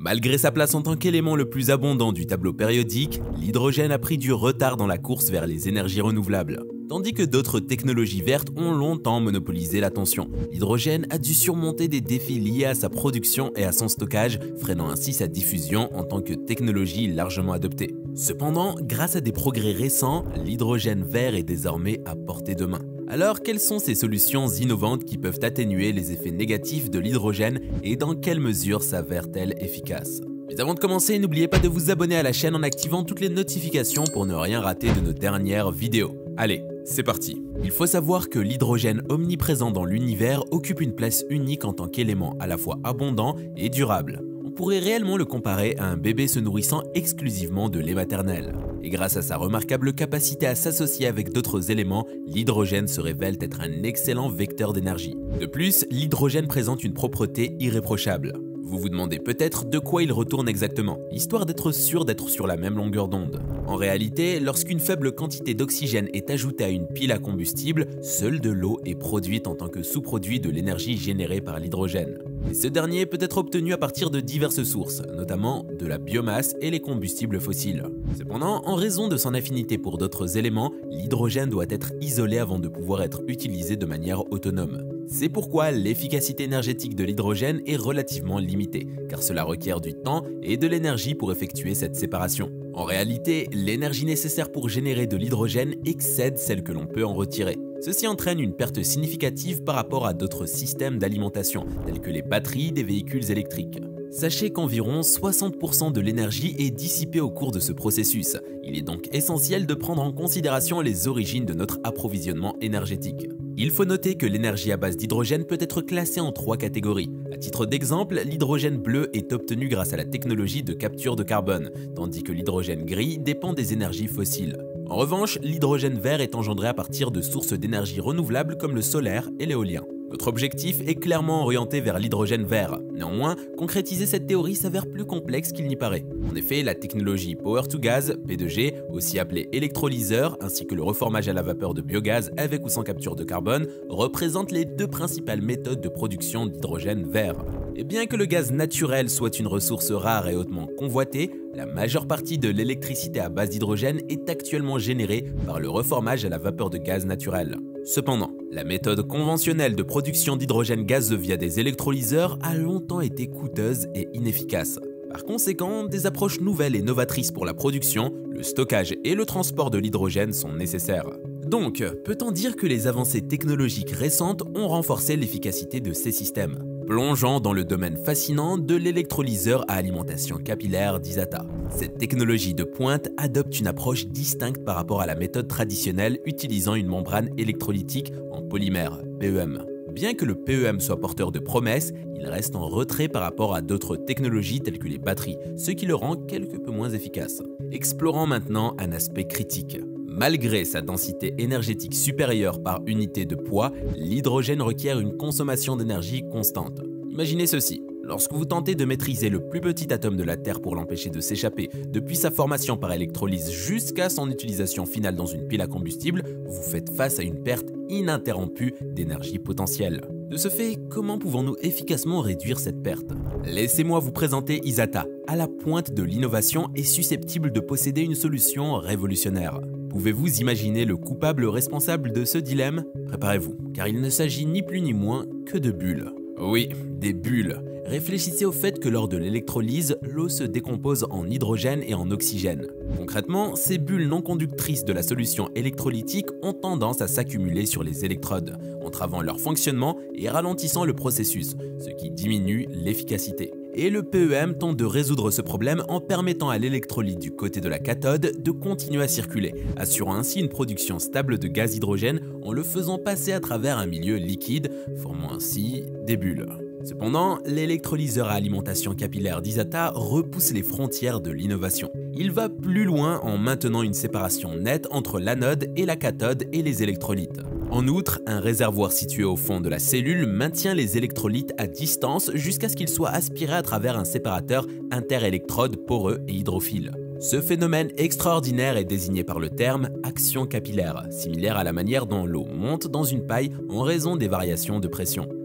Malgré sa place en tant qu'élément le plus abondant du tableau périodique, l'hydrogène a pris du retard dans la course vers les énergies renouvelables. Tandis que d'autres technologies vertes ont longtemps monopolisé l'attention, l'hydrogène a dû surmonter des défis liés à sa production et à son stockage, freinant ainsi sa diffusion en tant que technologie largement adoptée. Cependant, grâce à des progrès récents, l'hydrogène vert est désormais à portée de main. Alors, quelles sont ces solutions innovantes qui peuvent atténuer les effets négatifs de l'hydrogène et dans quelle mesure s'avèrent-elles efficaces? Mais avant de commencer, n'oubliez pas de vous abonner à la chaîne en activant toutes les notifications pour ne rien rater de nos dernières vidéos. Allez, c'est parti! Il faut savoir que l'hydrogène omniprésent dans l'univers occupe une place unique en tant qu'élément à la fois abondant et durable. On pourrait réellement le comparer à un bébé se nourrissant exclusivement de lait maternel. Et grâce à sa remarquable capacité à s'associer avec d'autres éléments, l'hydrogène se révèle être un excellent vecteur d'énergie. De plus, l'hydrogène présente une propreté irréprochable. Vous vous demandez peut-être de quoi il retourne exactement, histoire d'être sûr d'être sur la même longueur d'onde. En réalité, lorsqu'une faible quantité d'oxygène est ajoutée à une pile à combustible, seule de l'eau est produite en tant que sous-produit de l'énergie générée par l'hydrogène. Et ce dernier peut être obtenu à partir de diverses sources, notamment de la biomasse et les combustibles fossiles. Cependant, en raison de son affinité pour d'autres éléments, l'hydrogène doit être isolé avant de pouvoir être utilisé de manière autonome. C'est pourquoi l'efficacité énergétique de l'hydrogène est relativement limitée, car cela requiert du temps et de l'énergie pour effectuer cette séparation. En réalité, l'énergie nécessaire pour générer de l'hydrogène excède celle que l'on peut en retirer. Ceci entraîne une perte significative par rapport à d'autres systèmes d'alimentation, tels que les batteries des véhicules électriques. Sachez qu'environ 60% de l'énergie est dissipée au cours de ce processus. Il est donc essentiel de prendre en considération les origines de notre approvisionnement énergétique. Il faut noter que l'énergie à base d'hydrogène peut être classée en 3 catégories. À titre d'exemple, l'hydrogène bleu est obtenu grâce à la technologie de capture de carbone, tandis que l'hydrogène gris dépend des énergies fossiles. En revanche, l'hydrogène vert est engendré à partir de sources d'énergie renouvelables comme le solaire et l'éolien. Notre objectif est clairement orienté vers l'hydrogène vert. Néanmoins, concrétiser cette théorie s'avère plus complexe qu'il n'y paraît. En effet, la technologie Power to Gas, P2G, aussi appelée électrolyseur, ainsi que le reformage à la vapeur de biogaz avec ou sans capture de carbone, représentent les deux principales méthodes de production d'hydrogène vert. Et bien que le gaz naturel soit une ressource rare et hautement convoitée, la majeure partie de l'électricité à base d'hydrogène est actuellement générée par le reformage à la vapeur de gaz naturel. Cependant, la méthode conventionnelle de production d'hydrogène gazeux via des électrolyseurs a longtemps été coûteuse et inefficace. Par conséquent, des approches nouvelles et novatrices pour la production, le stockage et le transport de l'hydrogène sont nécessaires. Donc, peut-on dire que les avancées technologiques récentes ont renforcé l'efficacité de ces systèmes? Plongeant dans le domaine fascinant de l'électrolyseur à alimentation capillaire d'Isata. Cette technologie de pointe adopte une approche distincte par rapport à la méthode traditionnelle utilisant une membrane électrolytique en polymère, PEM. Bien que le PEM soit porteur de promesses, il reste en retrait par rapport à d'autres technologies telles que les batteries, ce qui le rend quelque peu moins efficace. Explorons maintenant un aspect critique. Malgré sa densité énergétique supérieure par unité de poids, l'hydrogène requiert une consommation d'énergie constante. Imaginez ceci. Lorsque vous tentez de maîtriser le plus petit atome de la Terre pour l'empêcher de s'échapper depuis sa formation par électrolyse jusqu'à son utilisation finale dans une pile à combustible, vous faites face à une perte ininterrompue d'énergie potentielle. De ce fait, comment pouvons-nous efficacement réduire cette perte? Laissez-moi vous présenter Isata, à la pointe de l'innovation et susceptible de posséder une solution révolutionnaire. Pouvez-vous imaginer le coupable responsable de ce dilemme? Préparez-vous, car il ne s'agit ni plus ni moins que de bulles. Oui, des bulles. Réfléchissez au fait que lors de l'électrolyse, l'eau se décompose en hydrogène et en oxygène. Concrètement, ces bulles non conductrices de la solution électrolytique ont tendance à s'accumuler sur les électrodes, entravant leur fonctionnement et ralentissant le processus, ce qui diminue l'efficacité. Et le PEM tente de résoudre ce problème en permettant à l'électrolyte du côté de la cathode de continuer à circuler, assurant ainsi une production stable de gaz hydrogène en le faisant passer à travers un milieu liquide, formant ainsi des bulles. Cependant, l'électrolyseur à alimentation capillaire d'Isata repousse les frontières de l'innovation. Il va plus loin en maintenant une séparation nette entre l'anode et la cathode et les électrolytes. En outre, un réservoir situé au fond de la cellule maintient les électrolytes à distance jusqu'à ce qu'ils soient aspirés à travers un séparateur interélectrode poreux et hydrophile. Ce phénomène extraordinaire est désigné par le terme action capillaire, similaire à la manière dont l'eau monte dans une paille en raison des variations de pression.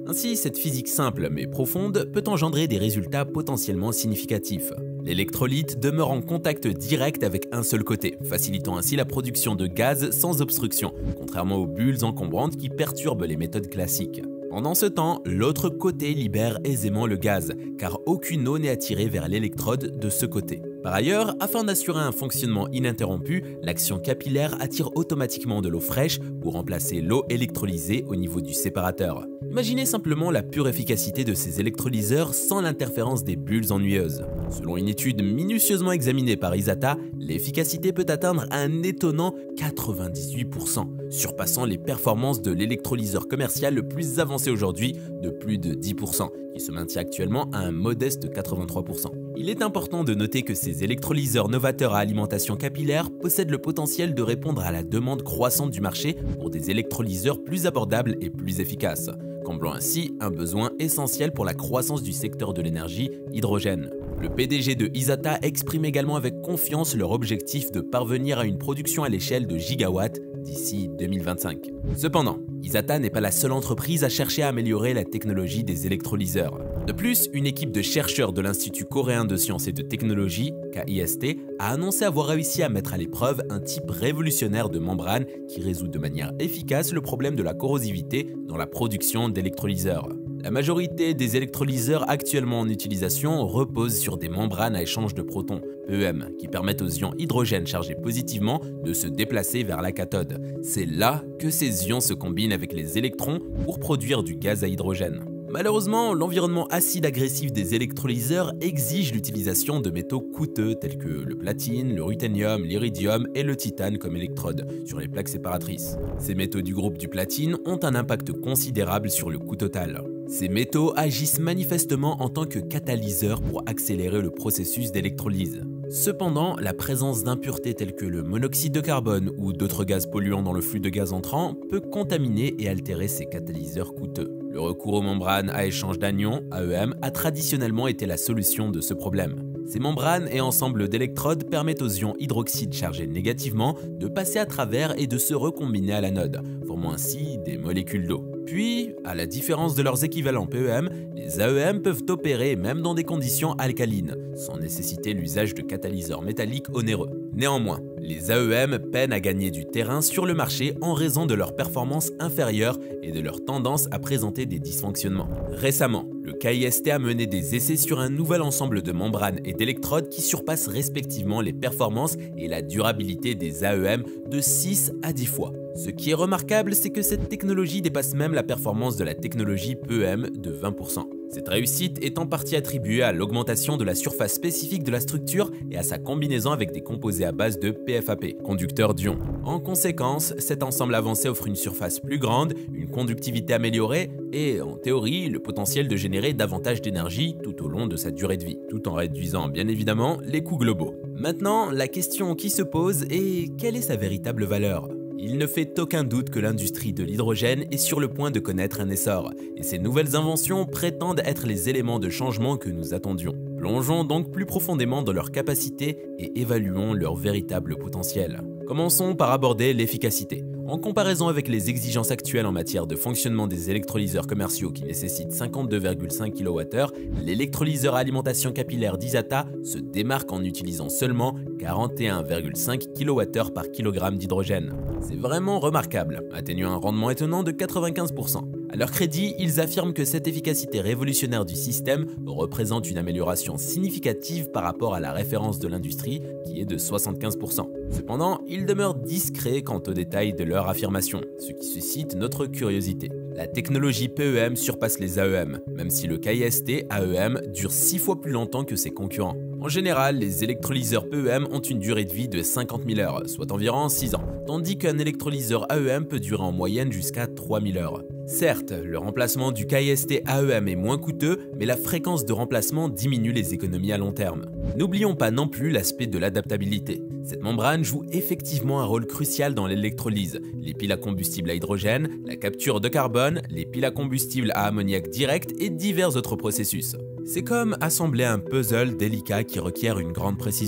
Ainsi, cette physique simple mais profonde peut engendrer des résultats potentiellement significatifs. L'électrolyte demeure en contact direct avec un seul côté, facilitant ainsi la production de gaz sans obstruction, contrairement aux bulles encombrantes qui perturbent les méthodes classiques. Pendant ce temps, l'autre côté libère aisément le gaz, car aucune eau n'est attirée vers l'électrode de ce côté. Par ailleurs, afin d'assurer un fonctionnement ininterrompu, l'action capillaire attire automatiquement de l'eau fraîche pour remplacer l'eau électrolysée au niveau du séparateur. Imaginez simplement la pure efficacité de ces électrolyseurs sans l'interférence des bulles ennuyeuses. Selon une étude minutieusement examinée par Isata, l'efficacité peut atteindre un étonnant 98%, surpassant les performances de l'électrolyseur commercial le plus avancé aujourd'hui de plus de 10%, qui se maintient actuellement à un modeste 83%. Il est important de noter que ces électrolyseurs novateurs à alimentation capillaire possèdent le potentiel de répondre à la demande croissante du marché pour des électrolyseurs plus abordables et plus efficaces, comblant ainsi un besoin essentiel pour la croissance du secteur de l'énergie hydrogène. Le PDG de Isata exprime également avec confiance leur objectif de parvenir à une production à l'échelle de gigawatts d'ici 2025. Cependant, Isata n'est pas la seule entreprise à chercher à améliorer la technologie des électrolyseurs. De plus, une équipe de chercheurs de l'Institut coréen de sciences et de technologie, KIST, a annoncé avoir réussi à mettre à l'épreuve un type révolutionnaire de membrane qui résout de manière efficace le problème de la corrosivité dans la production d'électrolyseurs. La majorité des électrolyseurs actuellement en utilisation reposent sur des membranes à échange de protons, PEM, qui permettent aux ions hydrogène chargés positivement de se déplacer vers la cathode. C'est là que ces ions se combinent avec les électrons pour produire du gaz à hydrogène. Malheureusement, l'environnement acide agressif des électrolyseurs exige l'utilisation de métaux coûteux tels que le platine, le ruthénium, l'iridium et le titane comme électrodes sur les plaques séparatrices. Ces métaux du groupe du platine ont un impact considérable sur le coût total. Ces métaux agissent manifestement en tant que catalyseurs pour accélérer le processus d'électrolyse. Cependant, la présence d'impuretés telles que le monoxyde de carbone ou d'autres gaz polluants dans le flux de gaz entrant peut contaminer et altérer ces catalyseurs coûteux. Le recours aux membranes à échange d'anions, AEM, a traditionnellement été la solution de ce problème. Ces membranes et ensembles d'électrodes permettent aux ions hydroxyde chargés négativement de passer à travers et de se recombiner à l'anode, formant ainsi des molécules d'eau. Puis, à la différence de leurs équivalents PEM, les AEM peuvent opérer même dans des conditions alcalines, sans nécessiter l'usage de catalyseurs métalliques onéreux. Néanmoins, les AEM peinent à gagner du terrain sur le marché en raison de leur performance inférieure et de leur tendance à présenter des dysfonctionnements. Récemment, le KIST a mené des essais sur un nouvel ensemble de membranes et d'électrodes qui surpassent respectivement les performances et la durabilité des AEM de 6 à 10 fois. Ce qui est remarquable, c'est que cette technologie dépasse même la performance de la technologie PEM de 20%. Cette réussite est en partie attribuée à l'augmentation de la surface spécifique de la structure et à sa combinaison avec des composés à base de PFAP, conducteurs d'ions. En conséquence, cet ensemble avancé offre une surface plus grande, une conductivité améliorée et, en théorie, le potentiel de générer davantage d'énergie tout au long de sa durée de vie, tout en réduisant bien évidemment les coûts globaux. Maintenant, la question qui se pose est quelle est sa véritable valeur ? Il ne fait aucun doute que l'industrie de l'hydrogène est sur le point de connaître un essor, et ces nouvelles inventions prétendent être les éléments de changement que nous attendions. Plongeons donc plus profondément dans leurs capacités et évaluons leur véritable potentiel. Commençons par aborder l'efficacité. En comparaison avec les exigences actuelles en matière de fonctionnement des électrolyseurs commerciaux qui nécessitent 52,5 kWh, l'électrolyseur à alimentation capillaire d'Isata se démarque en utilisant seulement 41,5 kWh par kilogramme d'hydrogène. C'est vraiment remarquable, atteignant un rendement étonnant de 95%. À leur crédit, ils affirment que cette efficacité révolutionnaire du système représente une amélioration significative par rapport à la référence de l'industrie qui est de 75%. Cependant, ils demeurent discrets quant aux détails de leur affirmation, ce qui suscite notre curiosité. La technologie PEM surpasse les AEM, même si le KIST AEM dure 6 fois plus longtemps que ses concurrents. En général, les électrolyseurs PEM ont une durée de vie de 50 000 heures, soit environ 6 ans, tandis qu'un électrolyseur AEM peut durer en moyenne jusqu'à 3000 heures. Certes, le remplacement du KIST AEM est moins coûteux, mais la fréquence de remplacement diminue les économies à long terme. N'oublions pas non plus l'aspect de l'adaptabilité. Cette membrane joue effectivement un rôle crucial dans l'électrolyse, les piles à combustible à hydrogène, la capture de carbone, les piles à combustible à ammoniac direct et divers autres processus. C'est comme assembler un puzzle délicat qui requiert une grande précision. Le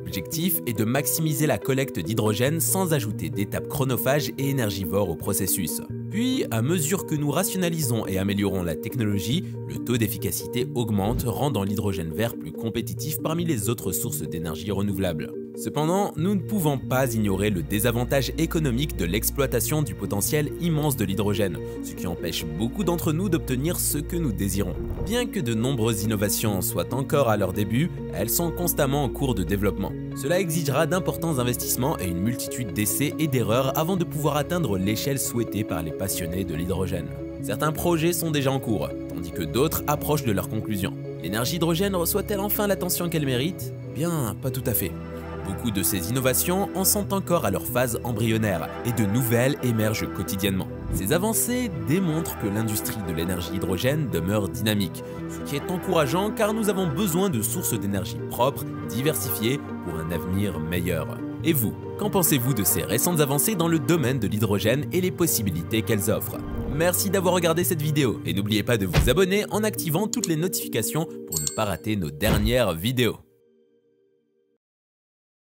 L'objectif est de maximiser la collecte d'hydrogène sans ajouter d'étapes chronophages et énergivores au processus. Puis, à mesure que nous rationalisons et améliorons la technologie, le taux d'efficacité augmente, rendant l'hydrogène vert plus compétitif parmi les autres sources d'énergie renouvelables. Cependant, nous ne pouvons pas ignorer le désavantage économique de l'exploitation du potentiel immense de l'hydrogène, ce qui empêche beaucoup d'entre nous d'obtenir ce que nous désirons. Bien que de nombreuses innovations soient encore à leur début, elles sont constamment en cours de développement. Cela exigera d'importants investissements et une multitude d'essais et d'erreurs avant de pouvoir atteindre l'échelle souhaitée par les passionnés de l'hydrogène. Certains projets sont déjà en cours, tandis que d'autres approchent de leur conclusion. L'énergie hydrogène reçoit-elle enfin l'attention qu'elle mérite? Bien, pas tout à fait. Beaucoup de ces innovations en sont encore à leur phase embryonnaire et de nouvelles émergent quotidiennement. Ces avancées démontrent que l'industrie de l'énergie hydrogène demeure dynamique, ce qui est encourageant car nous avons besoin de sources d'énergie propres, diversifiées pour un avenir meilleur. Et vous, qu'en pensez-vous de ces récentes avancées dans le domaine de l'hydrogène et les possibilités qu'elles offrent? Merci d'avoir regardé cette vidéo et n'oubliez pas de vous abonner en activant toutes les notifications pour ne pas rater nos dernières vidéos.